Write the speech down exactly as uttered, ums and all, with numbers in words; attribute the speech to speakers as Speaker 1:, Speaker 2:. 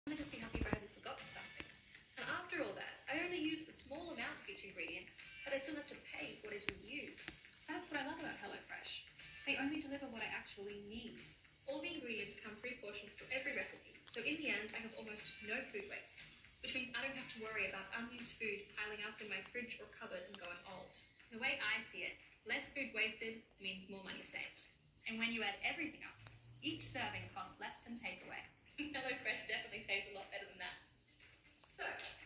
Speaker 1: I'd just be happy if I hadn't forgotten something. And after all that, I only used the small amount of each ingredient, but I still have to pay for what I didn't use.
Speaker 2: That's what I love about HelloFresh. They only deliver what I actually need.
Speaker 1: All the ingredients come pre-portioned for every recipe, so in the end, I have almost no food waste, which means I don't have to worry about unused food piling up in my fridge or cupboard and going old. The way I see it, less food wasted means more money saved. And when you add everything up, each serving costs less than takeaway. HelloFresh definitely tastes a lot better than that. So,